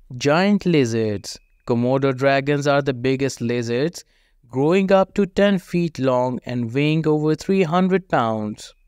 Giant lizards. Komodo dragons are the biggest lizards, growing up to 10 feet long and weighing over 300 pounds.